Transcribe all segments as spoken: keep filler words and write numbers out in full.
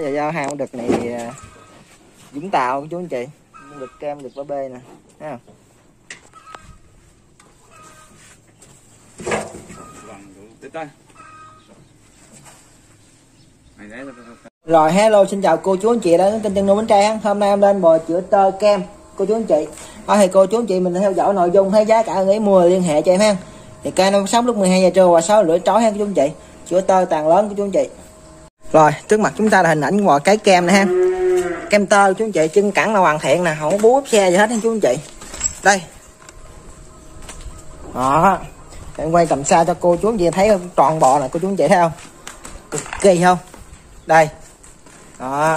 giờ giao hai con đực này Vũng Tàu chú anh chị, đực kem đực ba bê nè, thấy không? Rồi hello, xin chào cô chú anh chị đã đến kênh Chân Nuôi Bánh Tre. Hôm nay em lên bò chữa tơ kem cô chú anh chị. Thôi thì cô chú anh chị mình theo dõi nội dung thấy giá cả nghĩ mua liên hệ cho em ha. Thì ca năm sáu lúc mười hai giờ trưa và sáu rưỡi tối ha cô chú anh chị. Chữa tơ tàn lớn cô chú anh chị. Rồi trước mặt chúng ta là hình ảnh bò cái kem này ha. Kem tơ chú anh chị, chân cẳng là hoàn thiện nè, không có bú ốp xe gì hết ha chú anh chị. Đây. Đó. Em quay tầm xa cho cô chú anh chị thấy tròn bò này cô chú anh chị thấy không? Cực kỳ không? Đây. Đó.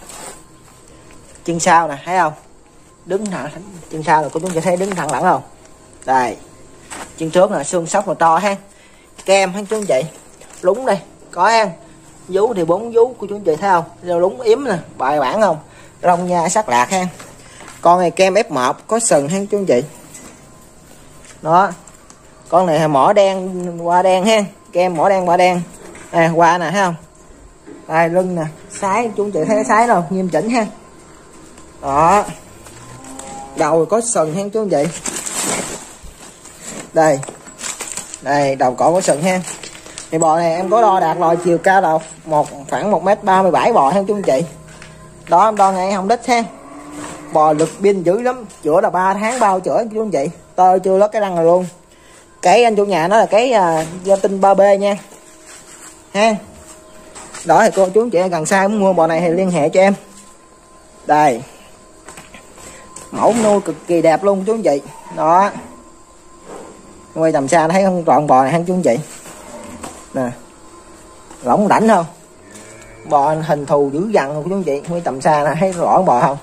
Chân sau nè, thấy không? Đứng thẳng, chân sau là cô chú anh chị thấy đứng thẳng lẳng không? Đây. Chân trước là xương sóc màu to ha. Kem ha chú anh chị. Lúng đây, có ha. Vú thì bốn vú của chú anh chị thấy không? Lúng yếm nè, bài bản không? Rong nha sắc lạc ha. Con này kem ép một có sừng ha chú anh chị. Đó. Con này là mỏ đen qua đen ha, kem mỏ đen qua đen. À, qua nè thấy không? Đây lưng nè, sái chú anh chị thấy sái đâu, nghiêm chỉnh ha. Đó. Đầu có sừng ha chú anh chị. Đây. Đây, đầu cổ có sừng ha. Thì bò này em có đo đạt rồi, chiều cao đầu một khoảng một mét ba mươi bảy bò ha chú anh chị. Đó em đo ngay không đích ha. Bò lực pin dữ lắm, chữa là ba tháng bao chữa chú anh chị. Tơ chưa lót cái răng rồi luôn. Cái anh chủ nhà nó là cái uh, gia tinh ba bê nha. Ha. Đó thì cô chú anh chị gần xa muốn mua bò này thì liên hệ cho em. Đây. Mẫu nuôi cực kỳ đẹp luôn chú anh chị. Đó. Quay tầm xa thấy không trọn bò này ha chú anh chị. Nè. Lỏng đảnh không? Bò hình thù dữ dằn không chú anh chị. Quay tầm xa là thấy rõ bò không?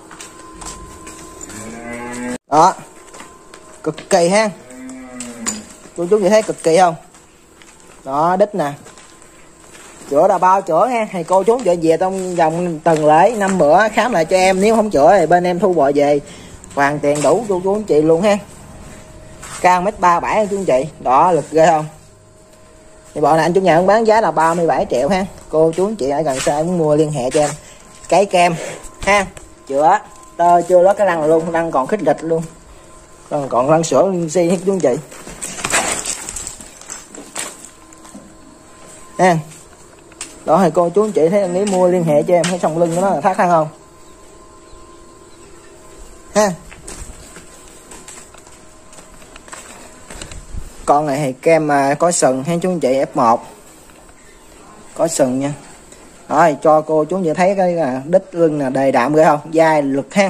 Đó. Cực kỳ ha. Cô chú chị thấy cực kỳ không? Đó, đít nè. Chữa là bao chữa ha. Thì cô chú chị về trong vòng tuần lễ năm bữa khám lại cho em. Nếu không chữa thì bên em thu bò về hoàn tiền đủ cô chú anh chị luôn ha. Cao mét ba bảy chú anh chị. Đó, lực ghê không? Thì bò này anh chủ nhà cũng bán giá là ba mươi bảy triệu ha. Cô chú anh chị ở gần xa muốn mua liên hệ cho em. Cái kem ha. Chữa tơ chưa lót cái răng luôn, răng còn khít lịch luôn. Còn còn răng sữa liên si hết chú anh chị. Ha. Đó thì cô chú anh chị thấy nghĩ mua liên hệ cho em. Thấy sòng lưng của nó là thắt khăn không? Ha. Con này thì kem mà có sừng hay chú anh chị ép một. Có sừng nha. Đó thì cho cô chú anh chị thấy cái đít lưng là đầy đạm ghê không? Dai lực ha.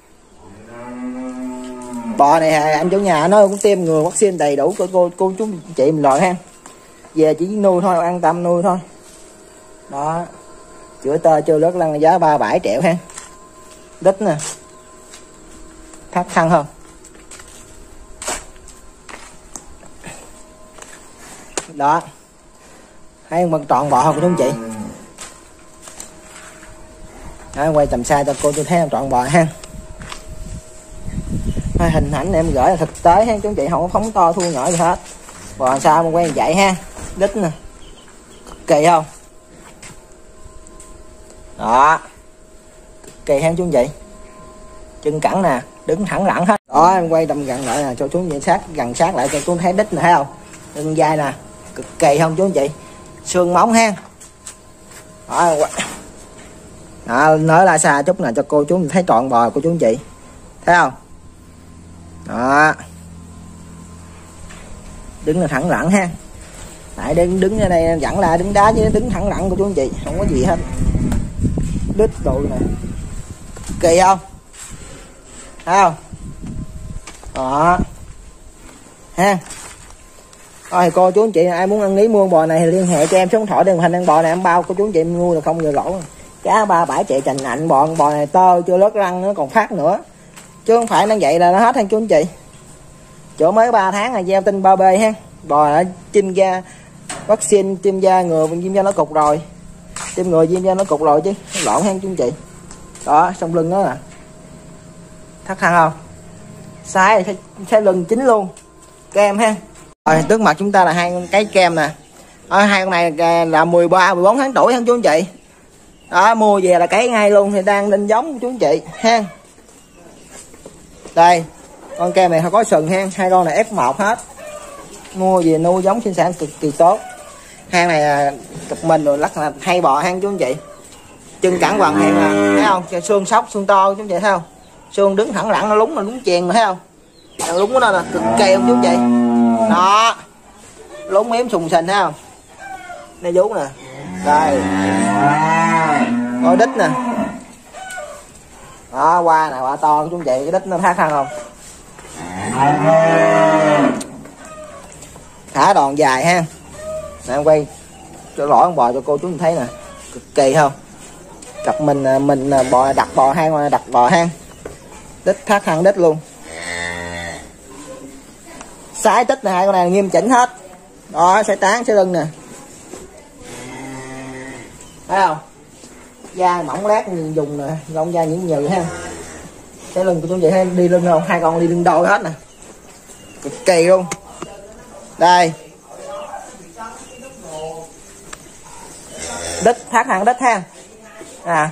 Bò này anh chủ nhà nó cũng tiêm ngừa vaccine đầy đủ của cô cô chú chị mình loại ha. Về chỉ nuôi thôi, an tâm nuôi thôi. Đó. Chữa tơ chưa lót lăn giá ba mươi bảy triệu ha. Đít nè. Thắt khăn không? Đó. Thấy bằng trọn bò không cô chú anh chị? Đó, quay tầm xa cho cô chú thấy trọn bò ha. Hình ảnh em gửi là thực tế ha chú anh chị, không có phóng to thu nhỏ gì hết. Bò sao mà quen vậy ha. Đít nè. Cực kỳ không? Đó. Cực kỳ ha chú anh chị. Chân cẳng nè, đứng thẳng lẳng hết. Đó em quay tầm gần lại nè cho chú anh chị sát gần sát lại cho chú thấy đít nè thấy không? Lưng dai nè, cực kỳ không chú anh chị? Xương móng ha. Đó. Đó, nói la xa chút nè cho cô chú thấy trọn bò của chú anh chị. Thấy không? Đó. Đứng là thẳng lẳng ha. Tại đứng đứng ở đây dẫn là đứng đá chứ đứng thẳng lẳng của chú anh chị, không có gì hết. Đít đùi nè. Kỳ không? Thấy không? Đó. Ha. Rồi cô chú anh chị ai muốn ăn ý mua bò này thì liên hệ cho em số điện thoại điện hình ăn bò này em bao cô chú anh chị mua là không vừa lỗ. Giá ba mươi bảy triệu chành nạnh bò bò này tơ chưa lót răng nó còn phát nữa. Chứ không phải nó vậy là nó hết ha chú anh chị. Chỗ mới ba tháng là gieo tinh ba bê ha. Bò đã chinh da vaccine tiêm da ngừa viêm da nó cục rồi. Tiêm ngừa viêm da nó cục rồi chứ. Lộn ha chú anh chị. Đó, xong lưng đó nè. Thắt khăn không? Sai thì sai lưng chính luôn. Kem ha. Rồi trước mặt chúng ta là hai cái kem nè. Ở hai con này là mười ba mười bốn tháng tuổi ha chú anh chị. Đó, mua về là cấy ngay luôn, thì đang lên giống chú anh chị ha. Đây con kèo này có sừng ha, hai con này F một hết, mua về nuôi giống sinh sản cực kỳ tốt. Hang này cặp mình rồi lắc là hay bò hang chú anh chị, chân cẳng hoàng hang nè, thấy không, xương sóc xương to chú anh chị thấy không, xương đứng thẳng lẳng, nó lúng là lúng chèn mà thấy không, thằng lúng của nó là cực kỳ không chú anh chị, đó lúng mém sùng sình thấy không, này vú nè, đây coi đít nè, đó qua nè, qua to chú anh chị, cái đít nó phát thăng không, thả đòn dài ha. Nè em quay cho rõ con bò cho cô chú mình thấy nè, cực kỳ không, cặp mình mình bò đặt bò hang, mà đặt bò hang, đít thắt thăng đít luôn, sái tích này hai con này nghiêm chỉnh hết, đó sải tán sải lưng nè, thấy không, da mỏng lát dùng nè, lông da những nhừ ha, sải lưng của chú vậy đi lưng không, hai con đi lưng đôi hết nè, cực kỳ luôn. Đây đít thắt thẳng đít ha, à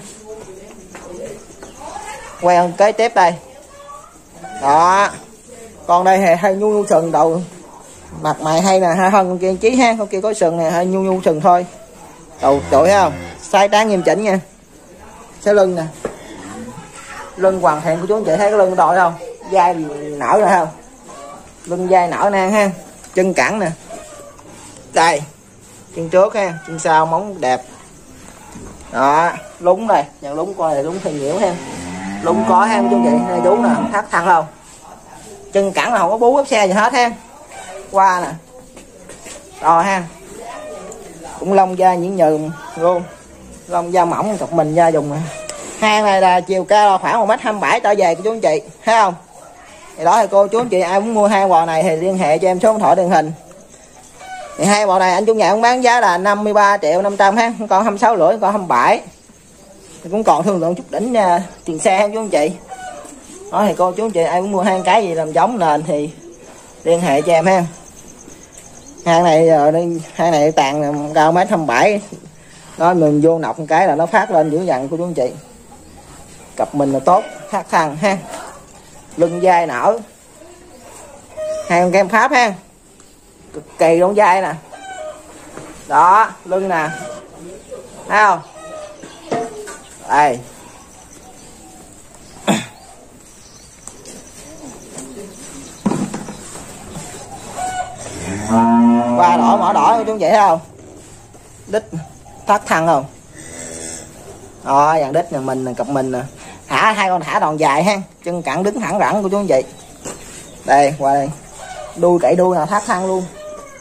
quay con kế tiếp đây, đó con đây hay, hay nhu nhu sừng đầu, mặt mày hay nè, hay hơn con kia chí ha, con kia có sừng nè, hay nhu nhu sừng thôi, đầu trội thấy không, sai tán nghiêm chỉnh nha, cái lưng nè, lưng hoàn thiện của chú anh chị thấy cái lưng đội không, dai nở rồi không, lưng dai nở nè ha, chân cẳng nè, đây chân trước ha, chân sau móng đẹp, đó lúng đây, nhận lúng coi này lúng thì nhiễu ha, lúng có ha chú anh chị, này chú nè, thắt thăng không, chân cẳng là không có bú ép xe gì hết ha, qua nè, rồi ha, cũng lông da nhuyễn nhừ luôn, lông da mỏng cặp mình da dùng nè. Hang này là chiều cao là khoảng một mét hai mươi bảy trở về của chú anh chị, thấy không, thì đó thì cô chú anh chị ai muốn mua hai bò này thì liên hệ cho em số điện thoại truyền hình. Thì hai bò này anh chủ nhà cũng bán giá là năm mươi ba triệu năm trăm ha, còn hai mươi sáu rưỡi, còn hai mươi bảy, thì cũng còn thương lượng chút đỉnh uh, tiền xe ha chú anh chị. Đó thì cô chú anh chị ai muốn mua hang cái gì làm giống nền thì liên hệ cho em ha. Hang này giờ đi, hang này tàn cao mét hai mươi bảy, đó mình vô nọc một cái là nó phát lên dữ dằn cô chú anh chị, cặp mình là tốt, thắt thăng ha, lưng dai nở, hai con kem Pháp ha, cực kỳ luôn dai nè, đó lưng nè, thấy không, đây qua đỏ mỏ đỏ chú vậy thấy không, đít thắt thăng không, đó dàn đít nhà mình cặp mình nè, thả hai con thả đòn dài ha, chân cẳng đứng thẳng rẳng của chú anh chị, đây qua đây đuôi cậy đuôi nào thắt thăng luôn,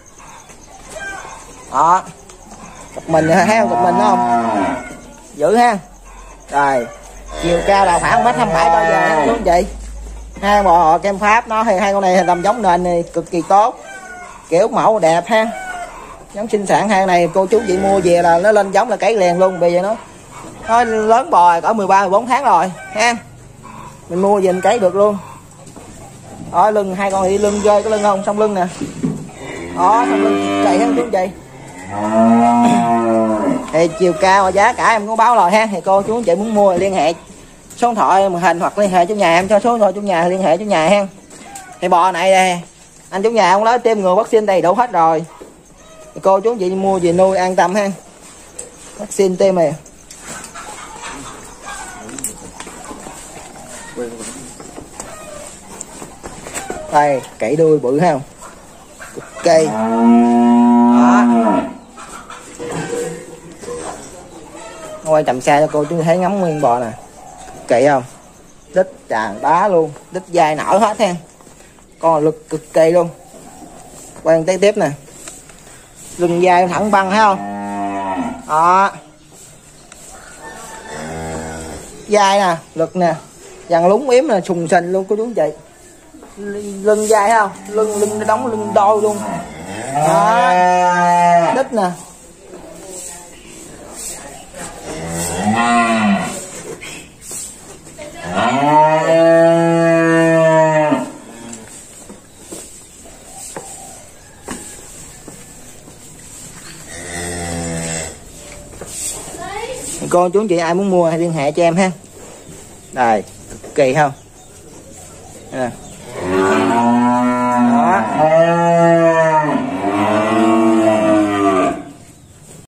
đó cặp mình thấy không, cặp mình đúng không, giữ ha, rồi chiều cao là khoảng một mét hai mươi bảy trở về chú anh chị. Hai bò kem Pháp nó thì hai con này làm giống nền này cực kỳ tốt, kiểu mẫu đẹp ha, giống sinh sản. Hang này cô chú chị mua về là nó lên giống là cấy liền luôn, bây giờ nó nó lớn bò cỡ mười ba mười bốn tháng rồi ha, mình mua về mình cấy được luôn. Đó lưng hai con đi lưng rơi cái lưng không, xong lưng nè, đó xong lưng chạy hơn chú chị. Thì chiều cao giá cả em có báo rồi ha, thì cô chú anh chị muốn mua thì liên hệ số điện thoại màn hình hoặc liên hệ chủ nhà em cho số điện thoại chủ nhà, liên hệ chủ nhà ha. Thì bò này đây, anh chủ nhà ông nói tiêm ngừa vaccine đầy đủ hết rồi, thì cô chú anh chị mua về nuôi an tâm ha, vaccine tiêm này. Đây cậy đuôi bự ha, cực kỳ đó. Quay tầm xa cho cô chú thấy ngắm nguyên bò nè, kỳ không, đít tràn đá luôn, đít dai nở hết ha, con lực cực kỳ luôn. Quay tiếp tiếp nè, lưng dai thẳng băng thấy không, đó dai nè, lực nè, dàn lúng yếm là sùng sình luôn cô chú anh chị, lưng dai thấy không, lưng lưng đóng lưng đôi luôn, đó đít nè, Cô chú anh chị ai muốn mua hãy liên hệ cho em ha. Đây, cực kỳ không? À. Đó.